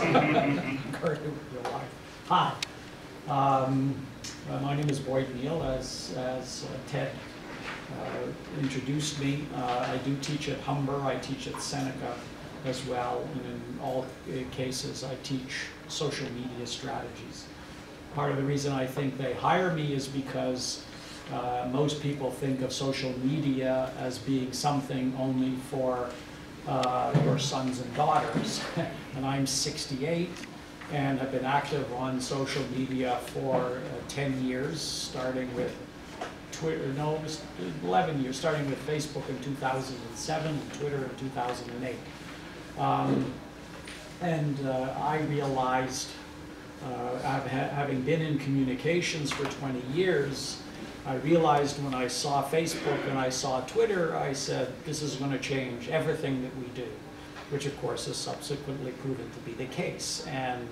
Hi, my name is Boyd Neal, as Ted introduced me. I do teach at Humber, I teach at Seneca as well, and in all cases I teach social media strategies. Part of the reason I think they hire me is because most people think of social media as being something only for your sons and daughters. And I'm 68 and have been active on social media for 10 years, starting with Twitter, no, it was 11 years, starting with Facebook in 2007 and Twitter in 2008. I realized, having been in communications for 20 years, I realized when I saw Facebook and I saw Twitter, I said, this is going to change everything that we do, which of course has subsequently proven to be the case. And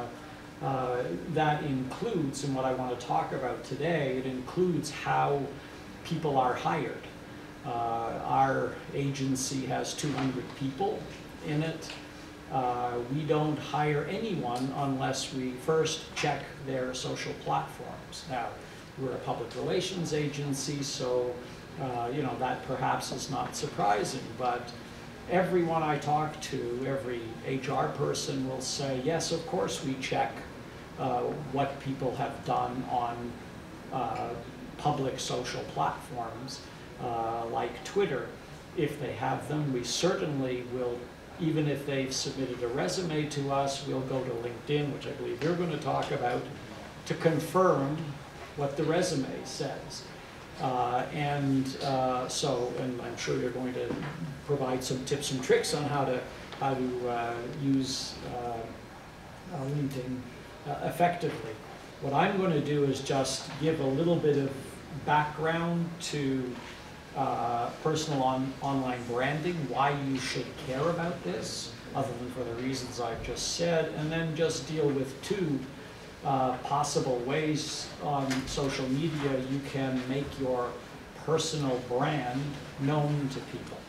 that includes, and what I want to talk about today, it includes how people are hired. Our agency has 200 people in it. We don't hire anyone unless we first check their social platforms. Now, we're a public relations agency, so you know, that perhaps is not surprising, but everyone I talk to, every HR person will say, yes, of course we check what people have done on public social platforms like Twitter. If they have them, we certainly will, even if they've submitted a resume to us, we'll go to LinkedIn, which I believe you're going to talk about, to confirm what the resume says. And I'm sure you're going to provide some tips and tricks on how to use LinkedIn effectively. What I'm going to do is just give a little bit of background to personal online branding, why you should care about this, other than for the reasons I've just said, and then just deal with two possible ways on social media you can make your personal brand known to people.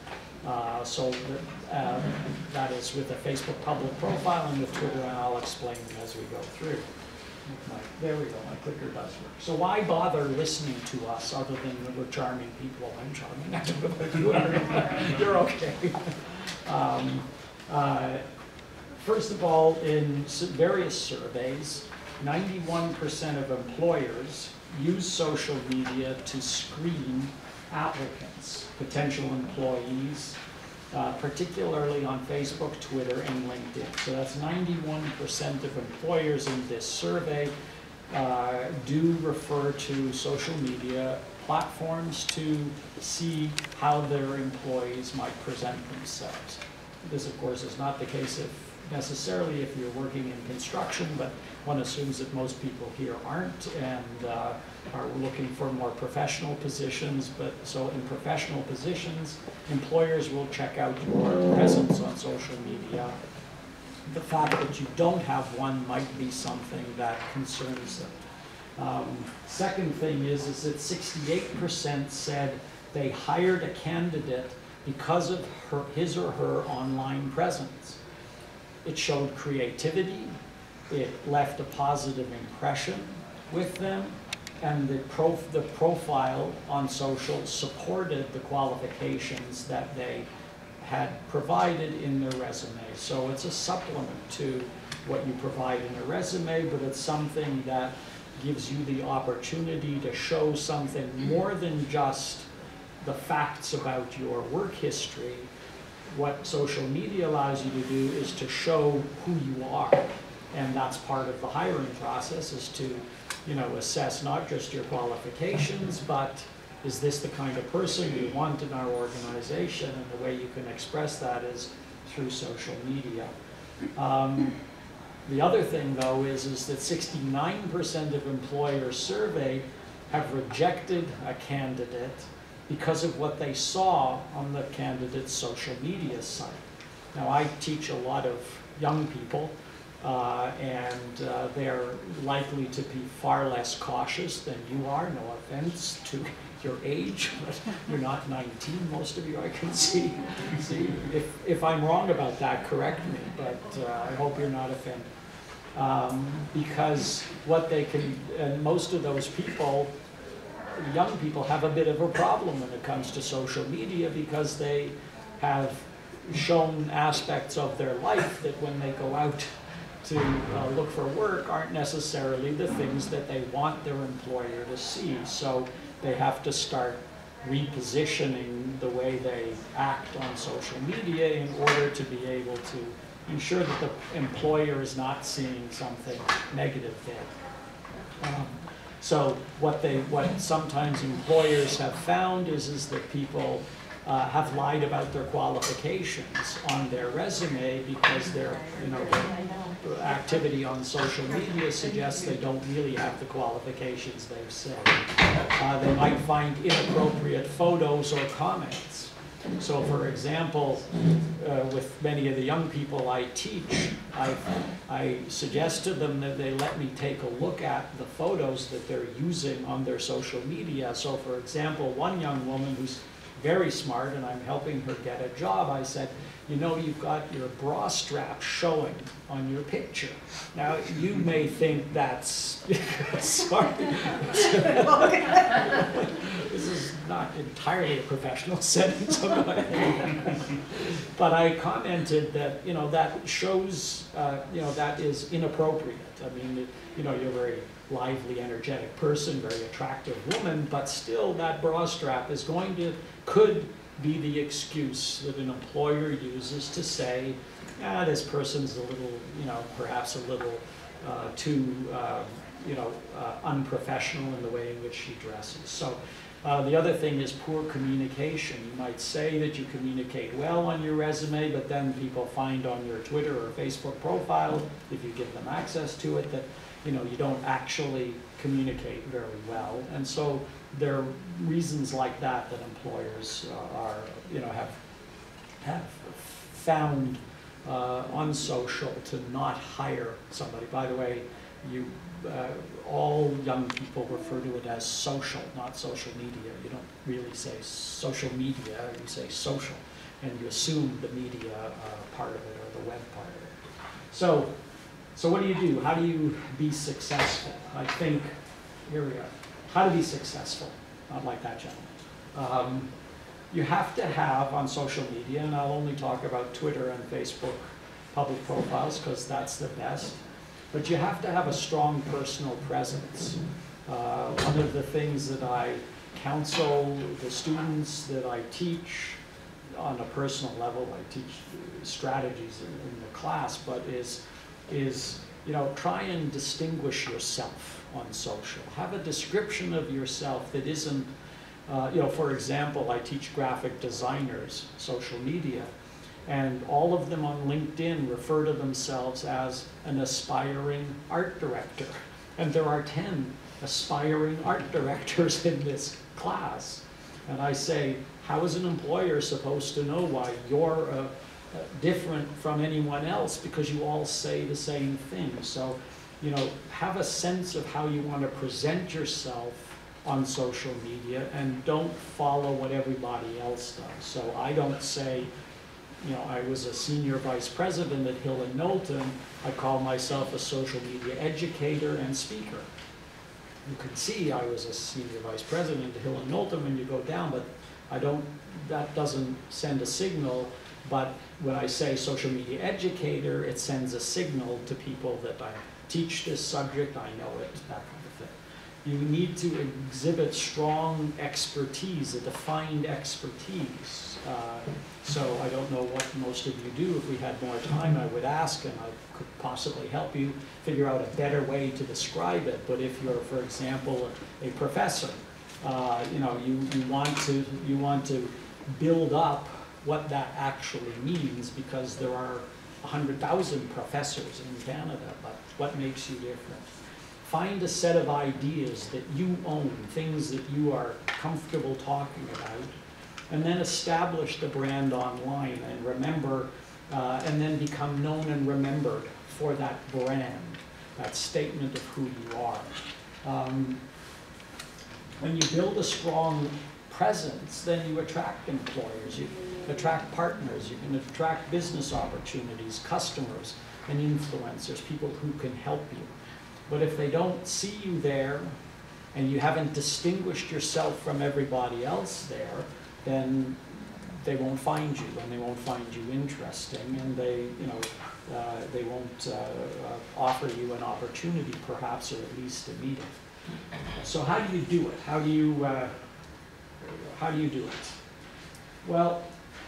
That is with a Facebook public profile and with Twitter, and I'll explain as we go through. There we go, my clicker does work. So why bother listening to us other than that we're charming people? I'm charming, I don't know if you are. You're okay. First of all, in various surveys, 91% of employers use social media to screen applicants, potential employees, particularly on Facebook, Twitter, and LinkedIn. So that's 91% of employers in this survey do refer to social media platforms to see how their employees might present themselves. This, of course, is not the case necessarily if you're working in construction, but one assumes that most people here aren't and are looking for more professional positions. But so in professional positions, employers will check out your presence on social media. The fact that you don't have one might be something that concerns them. Second thing is that 68% said they hired a candidate because of his or her online presence. It showed creativity, it left a positive impression with them, and the profile on social supported the qualifications that they had provided in their resume. So it's a supplement to what you provide in a resume, but it's something that gives you the opportunity to show something more than just the facts about your work history. What social media allows you to do is to show who you are. And that's part of the hiring process, is to, you know, assess not just your qualifications, but is this the kind of person we want in our organization? And the way you can express that is through social media. The other thing, though, is that 69% of employers surveyed have rejected a candidate because of what they saw on the candidate's social media site. Now, I teach a lot of young people, they're likely to be far less cautious than you are. No offense to your age, but you're not 19, most of you I can see. If I'm wrong about that, correct me, but I hope you're not offended. Because what they can, and most of those people, young people, have a bit of a problem when it comes to social media, because they have shown aspects of their life that when they go out to look for work aren't necessarily the things that they want their employer to see. So they have to start repositioning the way they act on social media in order to be able to ensure that the employer is not seeing something negative there. So what sometimes employers have found is that people have lied about their qualifications on their resume because their activity on social media suggests they don't really have the qualifications they've said. They might find inappropriate photos or comments. So for example, with many of the young people I teach, I suggest to them that they let me take a look at the photos that they're using on their social media. So for example, one young woman who's very smart, and I'm helping her get a job, I said, you know, you've got your bra strap showing on your picture. Now, you may think that's, sorry, this is not entirely a professional setting, but I commented that, you know, that shows, you know, that is inappropriate. I mean, you know, you're a very lively, energetic person, very attractive woman, but still that bra strap is could be the excuse that an employer uses to say, this person's a little, you know, perhaps a little too, you know, unprofessional in the way in which she dresses. So the other thing is poor communication. You might say that you communicate well on your resume, but then people find on your Twitter or Facebook profile, if you give them access to it, that, you know, you don't actually communicate very well. And so there are reasons like that that employers are, you know, have found on social to not hire somebody. By the way, all young people refer to it as social, not social media. You don't really say social media, you say social, and you assume the media part of it or the web part of it. So what do? How do you be successful? I think, here we are. How to be successful, not like that gentleman. You have to have on social media, and I'll only talk about Twitter and Facebook public profiles because that's the best, but you have to have a strong personal presence. One of the things that I counsel the students that I teach on a personal level, I teach strategies in the class, but is, you know, try and distinguish yourself on social. Have a description of yourself that isn't, you know, for example, I teach graphic designers social media, and all of them on LinkedIn refer to themselves as an aspiring art director. And there are 10 aspiring art directors in this class. And I say, how is an employer supposed to know why you're different from anyone else, because you all say the same thing? So, you know, have a sense of how you want to present yourself on social media, and don't follow what everybody else does. So I don't say, you know, I was a senior vice president at Hill & Knowlton. I call myself a social media educator and speaker. You can see I was a senior vice president at Hill & Knowlton when you go down, but that doesn't send a signal. But when I say social media educator, it sends a signal to people that I teach this subject, I know it, that kind of thing. You need to exhibit strong expertise, a defined expertise. So I don't know what most of you do. If we had more time, I would ask, and I could possibly help you figure out a better way to describe it. But if you're, for example, a professor, you know, you want to build up what that actually means, because there are 100,000 professors in Canada, but what makes you different? Find a set of ideas that you own, things that you are comfortable talking about, and then establish the brand online. And remember, and then become known and remembered for that brand, that statement of who you are. When you build a strong presence, then you attract employers, you attract partners, you can attract business opportunities, customers, and influencers, people who can help you. But if they don't see you there, and you haven't distinguished yourself from everybody else there, then they won't find you, and they won't find you interesting, and they won't offer you an opportunity, perhaps, or at least a meeting. So how do you do it? How do you do it? Well,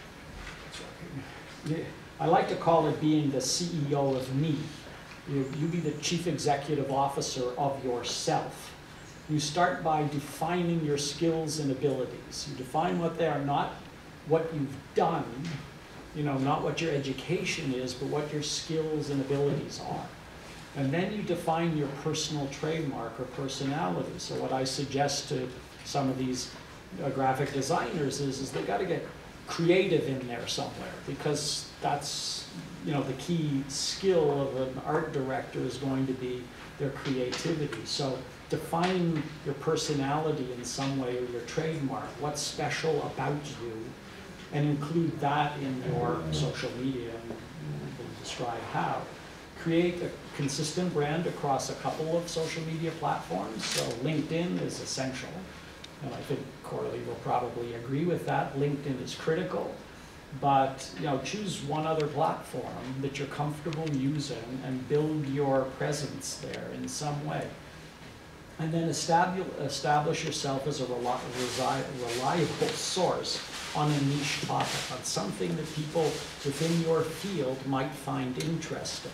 I like to call it being the CEO of me. You be the chief executive officer of yourself. You start by defining your skills and abilities. You define what they are, not what you've done, not what your education is, but what your skills and abilities are. And then you define your personal trademark or personality. So what I suggest to some of these graphic designers is they got to get creative in there somewhere, because that's, the key skill of an art director is going to be their creativity. So define your personality in some way, or your trademark, what's special about you, and include that in your social media, and we'll describe how. Create a consistent brand across a couple of social media platforms. So LinkedIn is essential, and I think Coralie will probably agree with that. LinkedIn is critical, but choose one other platform that you're comfortable using and build your presence there in some way. And then establish yourself as a reliable source on a niche topic, on something that people within your field might find interesting.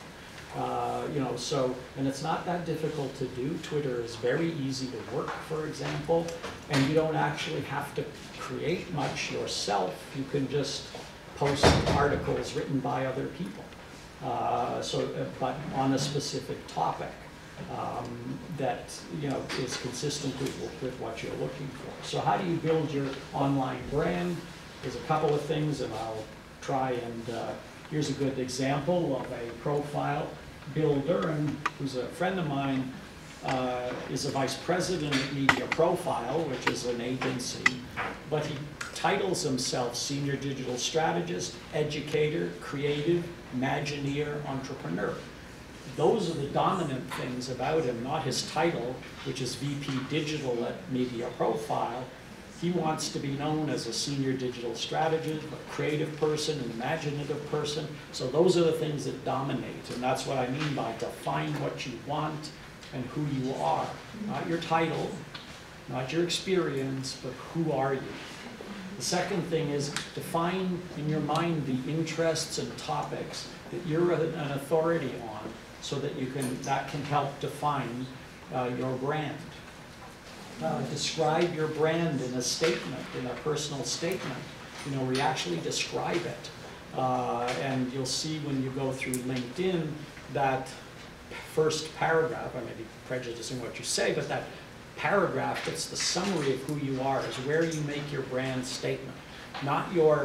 And it's not that difficult to do. Twitter is very easy to work, for example, and you don't actually have to create much yourself. You can just post articles written by other people, but on a specific topic. That is consistent with what you're looking for. So how do you build your online brand? There's a couple of things, and I'll try and here's a good example of a profile. Bill Duran, who's a friend of mine, is a vice president at Media Profile, which is an agency, but he titles himself Senior Digital Strategist, Educator, Creative, Imagineer, Entrepreneur. Those are the dominant things about him, not his title, which is VP Digital at Media Profile. He wants to be known as a senior digital strategist, a creative person, an imaginative person. So those are the things that dominate, and that's what I mean by define what you want and who you are. Not your title, not your experience, but who are you? The second thing is define in your mind the interests and topics that you're an authority on, so that that can help define your brand. Describe your brand in a statement, in a personal statement, where you actually describe it. And you'll see when you go through LinkedIn that first paragraph, I may be prejudicing what you say, but that paragraph that's the summary of who you are is where you make your brand statement. Not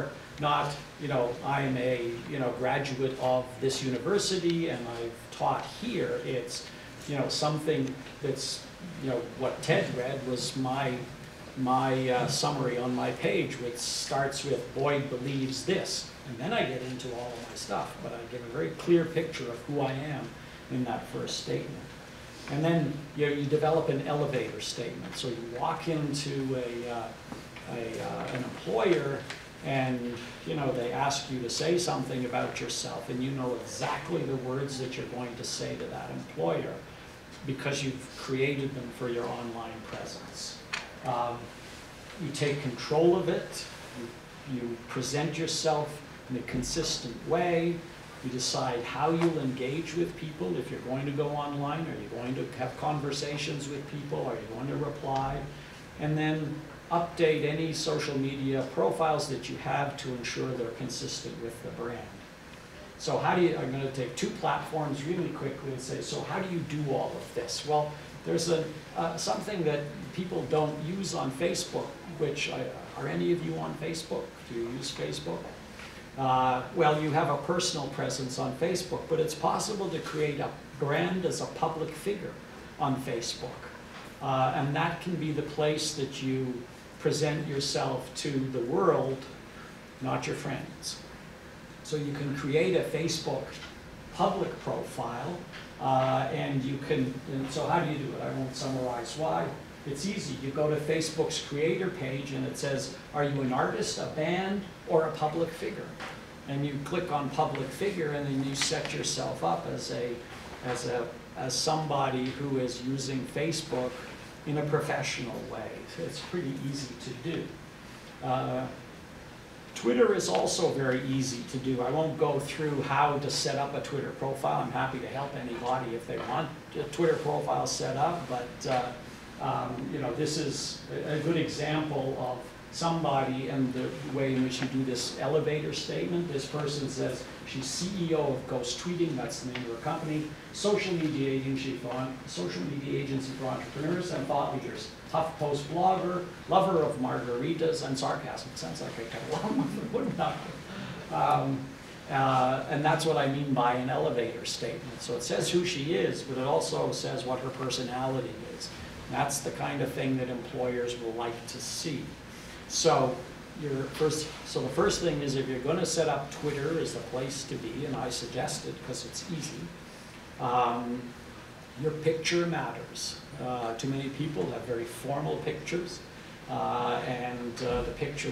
I'm a graduate of this university and I've taught here. It's something that's what Ted read was my summary on my page, which starts with Boyd believes this, and then I get into all of my stuff, but I give a very clear picture of who I am in that first statement. And then you develop an elevator statement. So you walk into an employer and they ask you to say something about yourself, and you know exactly the words that you're going to say to that employer because you've created them for your online presence. You take control of it, you present yourself in a consistent way, you decide how you'll engage with people. If you're going to go online, are you going to have conversations with people, are you going to reply? And then update any social media profiles that you have to ensure they're consistent with the brand. So I'm going to take two platforms really quickly and say, so how do you do all of this? Well, there's something that people don't use on Facebook, which are any of you on Facebook? Do you use Facebook? Well, you have a personal presence on Facebook, but it's possible to create a brand as a public figure on Facebook. And that can be the place that you present yourself to the world, not your friends. So you can create a Facebook public profile, and you can, and so how do you do it? I won't summarize why. It's easy. You go to Facebook's creator page and it says, are you an artist, a band, or a public figure? And you click on public figure, and then you set yourself up as somebody who is using Facebook in a professional way. So it's pretty easy to do. Twitter is also very easy to do. I won't go through how to set up a Twitter profile. I'm happy to help anybody if they want a Twitter profile set up, but you know, this is a good example of somebody and the way in which you do this elevator statement. This person says she's CEO of Ghost Tweeting, that's the name of her company, social media agency for entrepreneurs and thought leaders, HuffPost blogger, lover of margaritas and sarcasm. It sounds like a kind of long one, wouldn't it? And that's what I mean by an elevator statement. So it says who she is, but it also says what her personality is. That's the kind of thing that employers will like to see. So the first thing is, if you're going to set up Twitter as the place to be, and I suggest it because it's easy, your picture matters. Too many people have very formal pictures, and the picture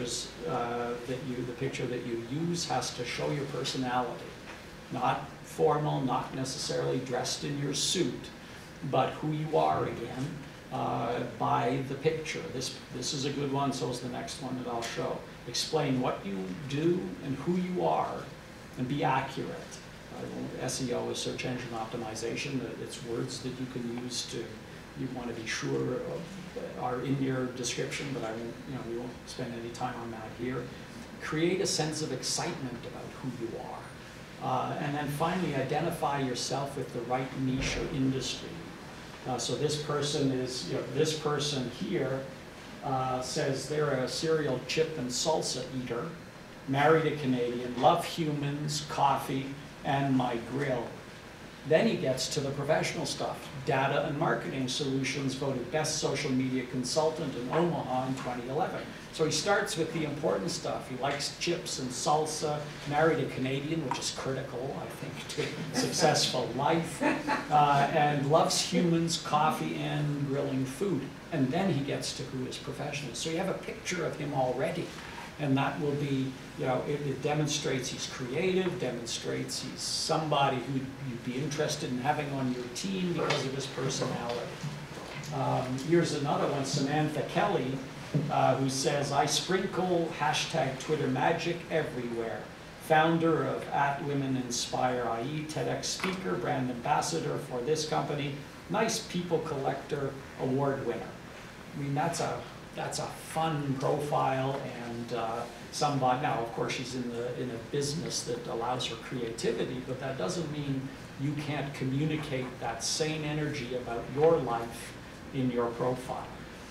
that you use has to show your personality. Not formal, not necessarily dressed in your suit, but who you are again. By the picture. This is a good one, so is the next one that I'll show. Explain what you do and who you are, and be accurate. SEO is search engine optimization. It's words that you can use to, you want to be sure are in your description, but we won't spend any time on that here. Create a sense of excitement about who you are. And then finally, identify yourself with the right niche or industry. So this person is, this person here says they're a cereal chip and salsa eater, married a Canadian, love humans, coffee, and my grill. Then he gets to the professional stuff. Data and Marketing Solutions voted best social media consultant in Omaha in 2011. So he starts with the important stuff. He likes chips and salsa, married a Canadian, which is critical, I think, to successful life, and loves humans, coffee, and grilling food. And then he gets to who is professional. So you have a picture of him already. And that will be, it demonstrates he's creative, demonstrates he's somebody who you'd be interested in having on your team because of his personality. Here's another one, Samantha Kelly, who says, I sprinkle #Twitter magic everywhere. Founder of @WomenInspire.ie, TEDx speaker, brand ambassador for this company, nice people collector, award winner. I mean, that's a fun profile, and somebody, now of course she's in a business that allows her creativity, but that doesn't mean you can't communicate that same energy about your life in your profile.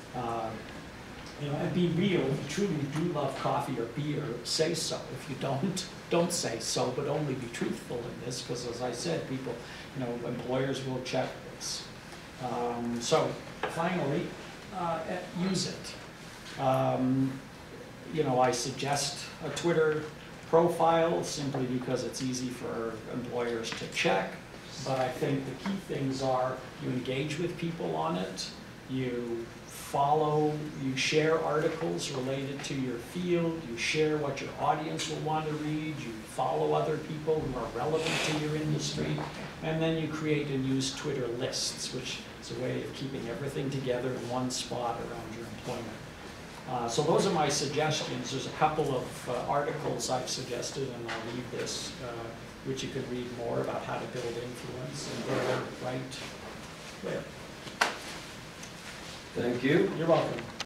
And be real. If you truly do love coffee or beer, say so. If you don't say so, but only be truthful in this, because as I said, people, employers will check this. So finally, use it. I suggest a Twitter profile simply because it's easy for employers to check, but I think the key things are you engage with people on it, you follow, you share articles related to your field, you share what your audience will want to read, you follow other people who are relevant to your industry, and then you create and use Twitter lists, which is a way of keeping everything together in one spot around your employment. So those are my suggestions. There's a couple of articles I've suggested, and I'll leave this, which you could read more about how to build influence, and they're right there. Thank you. You're welcome.